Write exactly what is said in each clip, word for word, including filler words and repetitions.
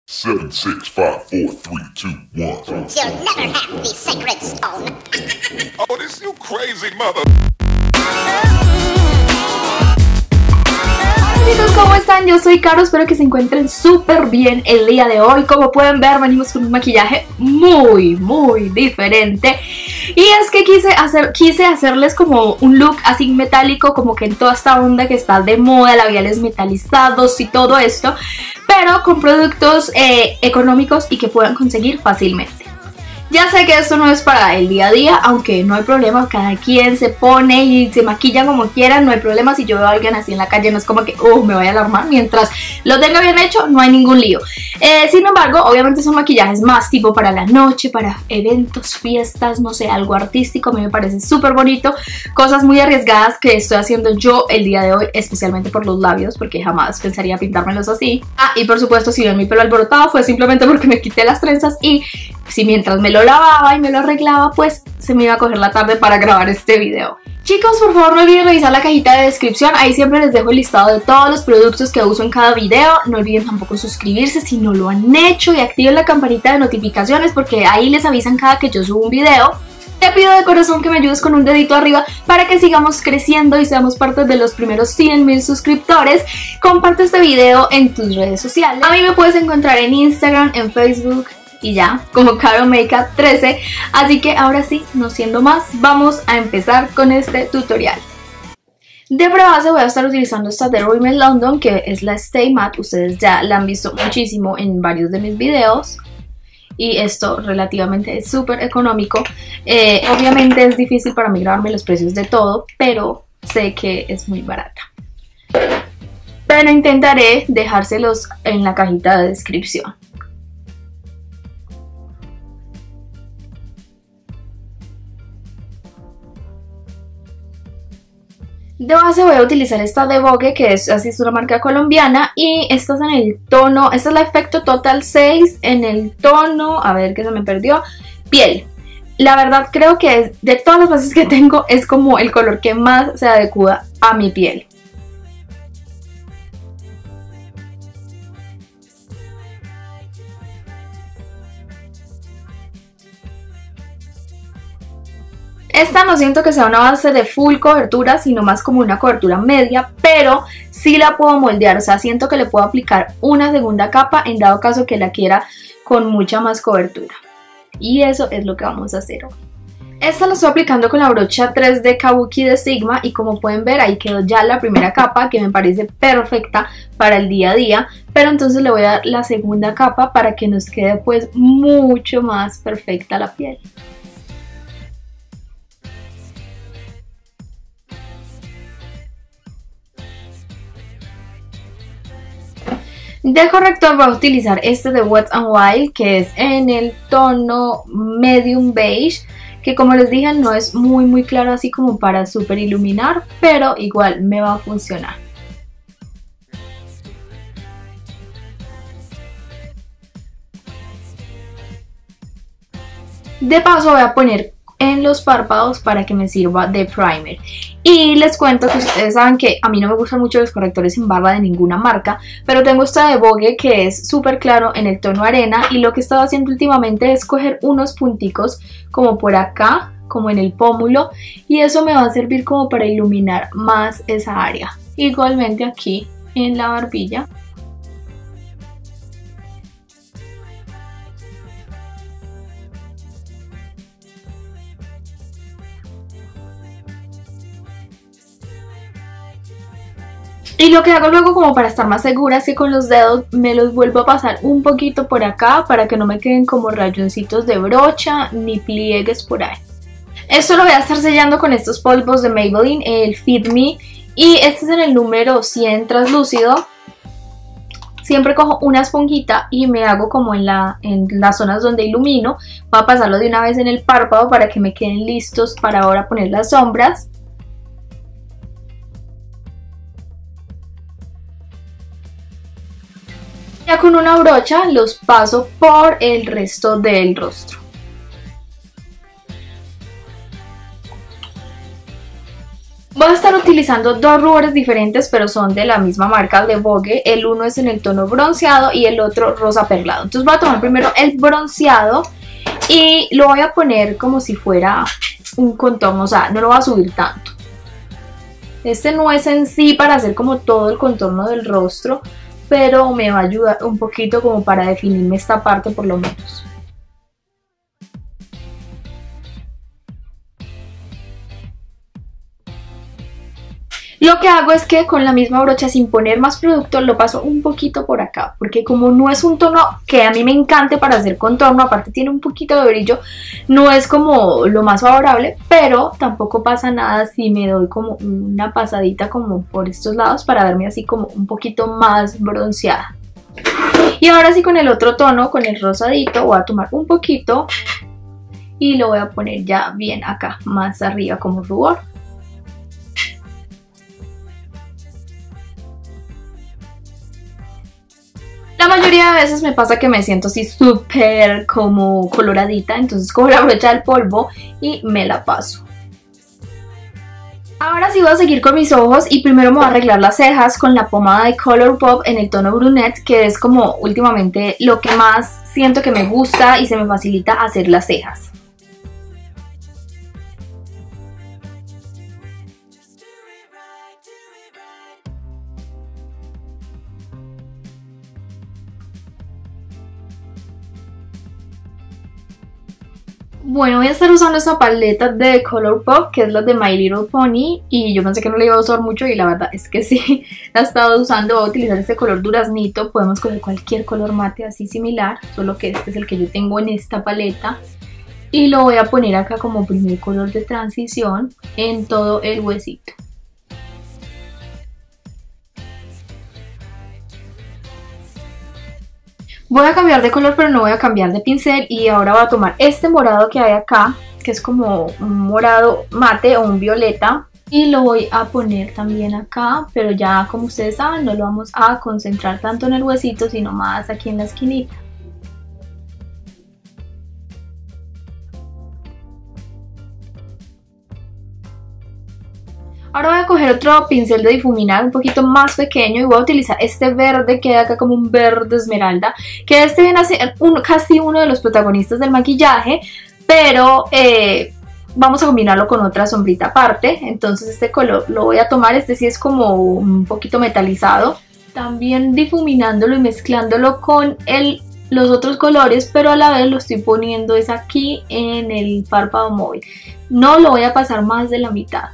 Seven, six, five, four, three, two, one. You'll never have the sacred stone. Oh, this you crazy mother. Hola chicos, ¿cómo están? Yo soy Caro, espero que se encuentren súper bien el día de hoy. Como pueden ver, venimos con un maquillaje muy, muy diferente. Y es que quise, hacer, quise hacerles como un look así metálico, como que en toda esta onda que está de moda, labiales metalizados y todo esto, pero con productos eh, económicos y que puedan conseguir fácilmente. Ya sé que esto no es para el día a día, aunque no hay problema, cada quien se pone y se maquilla como quiera, no hay problema. Si yo veo a alguien así en la calle, no es como que uh, me voy a alarmar, mientras lo tenga bien hecho, no hay ningún lío. Eh, sin embargo, obviamente son maquillajes más tipo para la noche, para eventos, fiestas, no sé, algo artístico. A mí me parece súper bonito, cosas muy arriesgadas que estoy haciendo yo el día de hoy, especialmente por los labios, porque jamás pensaría pintármelos así. Ah, y por supuesto, si ven mi pelo alborotado fue simplemente porque me quité las trenzas y si mientras me lo lavaba y me lo arreglaba, pues se me iba a coger la tarde para grabar este video. Chicos, por favor no olviden revisar la cajita de descripción, ahí siempre les dejo el listado de todos los productos que uso en cada video. No olviden tampoco suscribirse si no lo han hecho y activen la campanita de notificaciones porque ahí les avisan cada que yo subo un video. Te pido de corazón que me ayudes con un dedito arriba para que sigamos creciendo y seamos parte de los primeros cien mil suscriptores. Comparte este video en tus redes sociales. A mí me puedes encontrar en Instagram, en Facebook y ya, como Caro Makeup trece. Así que ahora sí, no siendo más, vamos a empezar con este tutorial. De prebase voy a estar utilizando esta de Rimmel London, que es la Stay Matte. Ustedes ya la han visto muchísimo en varios de mis videos. Y esto relativamente es súper económico. Eh, obviamente es difícil para mí grabarme los precios de todo, pero sé que es muy barata. Pero intentaré dejárselos en la cajita de descripción. De base voy a utilizar esta de Vogue, que es así, es una marca colombiana, y esta es en el tono, esta es la Efecto Total seis en el tono, a ver que se me perdió, piel. La verdad creo que de todas las bases que tengo es como el color que más se adecua a mi piel. Esta no siento que sea una base de full cobertura, sino más como una cobertura media, pero sí la puedo moldear, o sea, siento que le puedo aplicar una segunda capa en dado caso que la quiera con mucha más cobertura. Y eso es lo que vamos a hacer hoy. Esta la estoy aplicando con la brocha tres D Kabuki de Sigma y como pueden ver ahí quedó ya la primera capa, que me parece perfecta para el día a día, pero entonces le voy a dar la segunda capa para que nos quede pues mucho más perfecta la piel. De corrector voy a utilizar este de Wet n Wild, que es en el tono medium beige, que como les dije no es muy muy claro así como para super iluminar, pero igual me va a funcionar. De paso voy a poner en los párpados para que me sirva de primer. Y les cuento que ustedes saben que a mí no me gustan mucho los correctores en barba de ninguna marca, pero tengo esta de Vogue que es súper claro en el tono arena, y lo que he estado haciendo últimamente es coger unos punticos como por acá, como en el pómulo, y eso me va a servir como para iluminar más esa área. Igualmente aquí en la barbilla. Y lo que hago luego como para estar más segura es que con los dedos me los vuelvo a pasar un poquito por acá para que no me queden como rayoncitos de brocha ni pliegues por ahí. Esto lo voy a estar sellando con estos polvos de Maybelline, el Fit Me, y este es en el número cien translúcido. Siempre cojo una esponjita y me hago como en, la, en las zonas donde ilumino. Voy a pasarlo de una vez en el párpado para que me queden listos para ahora poner las sombras. Ya con una brocha los paso por el resto del rostro. Voy a estar utilizando dos rubores diferentes, pero son de la misma marca, de Vogue. El uno es en el tono bronceado y el otro rosa perlado. Entonces voy a tomar primero el bronceado y lo voy a poner como si fuera un contorno, o sea, no lo voy a subir tanto. Este no es en sí para hacer como todo el contorno del rostro, pero me va a ayudar un poquito como para definirme esta parte por lo menos. Lo que hago es que con la misma brocha, sin poner más producto, lo paso un poquito por acá, porque como no es un tono que a mí me encante para hacer contorno, aparte tiene un poquito de brillo, no es como lo más favorable, pero tampoco pasa nada si me doy como una pasadita como por estos lados para verme así como un poquito más bronceada. Y ahora sí, con el otro tono, con el rosadito, voy a tomar un poquito y lo voy a poner ya bien acá, más arriba como rubor. La mayoría de veces me pasa que me siento así súper como coloradita, entonces cojo la brocha del polvo y me la paso. Ahora sí voy a seguir con mis ojos y primero me voy a arreglar las cejas con la pomada de Colourpop en el tono brunette, que es como últimamente lo que más siento que me gusta y se me facilita hacer las cejas. Bueno, voy a estar usando esta paleta de Colourpop, que es la de My Little Pony, y yo pensé que no la iba a usar mucho y la verdad es que sí, la he estado usando. Voy a utilizar este color duraznito, podemos coger cualquier color mate así similar, solo que este es el que yo tengo en esta paleta. Y lo voy a poner acá como primer color de transición en todo el huesito. Voy a cambiar de color, pero no voy a cambiar de pincel, y ahora voy a tomar este morado que hay acá, que es como un morado mate o un violeta, y lo voy a poner también acá, pero ya como ustedes saben no lo vamos a concentrar tanto en el huesito, sino más aquí en la esquinita. Ahora voy a coger otro pincel de difuminar un poquito más pequeño y voy a utilizar este verde que hay acá, como un verde esmeralda, que este viene a ser un, casi uno de los protagonistas del maquillaje, pero eh, vamos a combinarlo con otra sombrita aparte. Entonces este color lo voy a tomar, este sí es como un poquito metalizado, también difuminándolo y mezclándolo con el, los otros colores, pero a la vez lo estoy poniendo es aquí en el párpado móvil. No lo voy a pasar más de la mitad.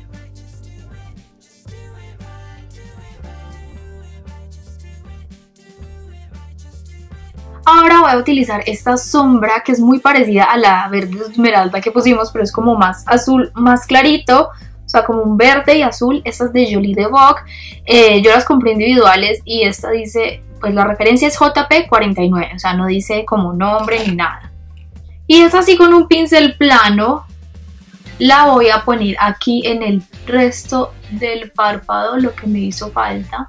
Ahora voy a utilizar esta sombra que es muy parecida a la verde esmeralda que pusimos, pero es como más azul, más clarito, o sea, como un verde y azul. Esta es de Jolie de Vogue, eh, yo las compré individuales y esta dice, pues la referencia es J P cuarenta y nueve, o sea, no dice como nombre ni nada. Y es así, con un pincel plano la voy a poner aquí en el resto del párpado, lo que me hizo falta.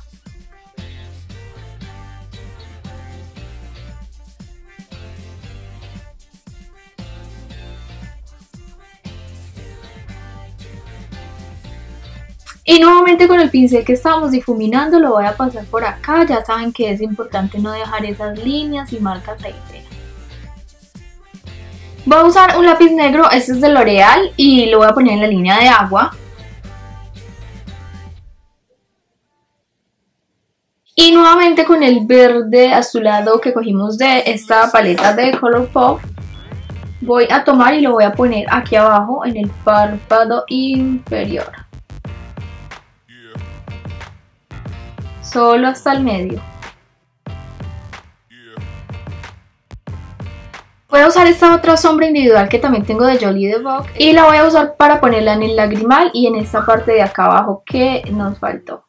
Y nuevamente con el pincel que estábamos difuminando lo voy a pasar por acá. Ya saben que es importante no dejar esas líneas y marcas ahí. Voy a usar un lápiz negro, este es de L'Oreal, y lo voy a poner en la línea de agua. Y nuevamente con el verde azulado que cogimos de esta paleta de Colourpop, voy a tomar y lo voy a poner aquí abajo en el párpado inferior. Solo hasta el medio. Voy a usar esta otra sombra individual que también tengo de Jolie de Vogue y la voy a usar para ponerla en el lagrimal y en esta parte de acá abajo que nos faltó.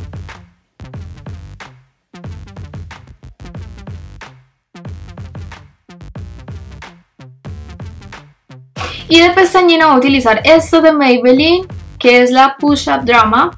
Y de pestañina voy a utilizar esto de Maybelline, que es la Push Up Drama.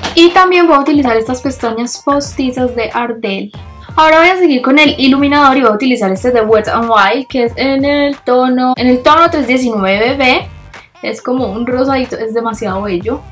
Y también voy a utilizar estas pestañas postizas de Ardell. Ahora voy a seguir con el iluminador y voy a utilizar este de Wet n Wild, que es en el tono en el tono tres diecinueve B. Es como un rosadito, es demasiado bello.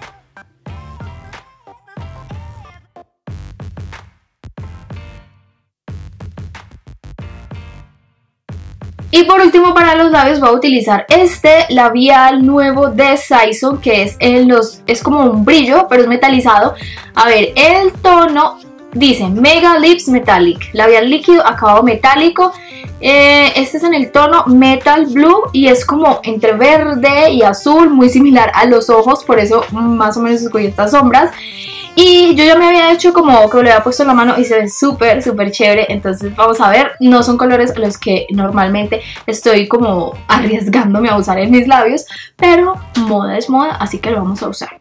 Y por último, para los labios voy a utilizar este labial nuevo de Saison, que es en los es como un brillo, pero es metalizado. A ver, el tono dice Mega Lips Metallic, labial líquido acabado metálico. Eh, este es en el tono Metal Blue y es como entre verde y azul, muy similar a los ojos, por eso más o menos escogí estas sombras. Y yo ya me había hecho como que me lo había puesto en la mano y se ve súper, súper chévere. Entonces vamos a ver, no son colores a los que normalmente estoy como arriesgándome a usar en mis labios, pero moda es moda, así que lo vamos a usar.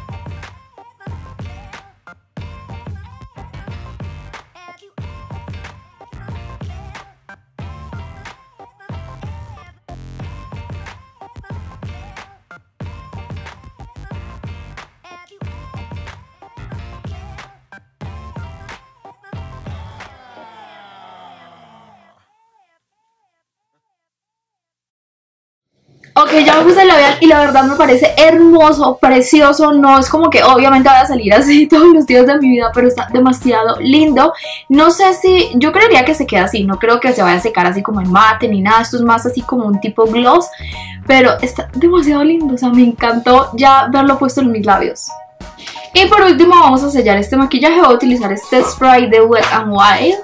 Ok, ya me puse el labial y la verdad me parece hermoso, precioso. No es como que obviamente vaya a salir así todos los días de mi vida, pero está demasiado lindo. No sé si, yo creería que se queda así, no creo que se vaya a secar así como en mate ni nada. Esto es más así como un tipo gloss, pero está demasiado lindo, o sea, me encantó ya verlo puesto en mis labios. Y por último vamos a sellar este maquillaje. Voy a utilizar este spray de Wet n Wild.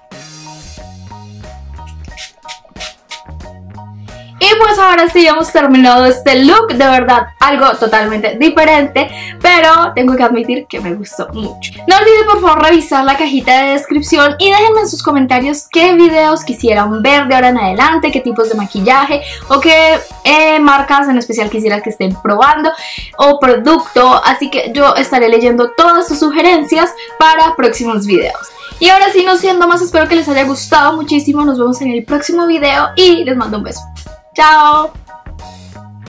Y pues ahora sí hemos terminado este look, de verdad algo totalmente diferente, pero tengo que admitir que me gustó mucho. No olviden por favor revisar la cajita de descripción y déjenme en sus comentarios qué videos quisieran ver de ahora en adelante, qué tipos de maquillaje o qué eh, marcas en especial quisieran que estén probando o producto, así que yo estaré leyendo todas sus sugerencias para próximos videos. Y ahora sí, no siendo más, espero que les haya gustado muchísimo, nos vemos en el próximo video y les mando un beso. ¡Chao!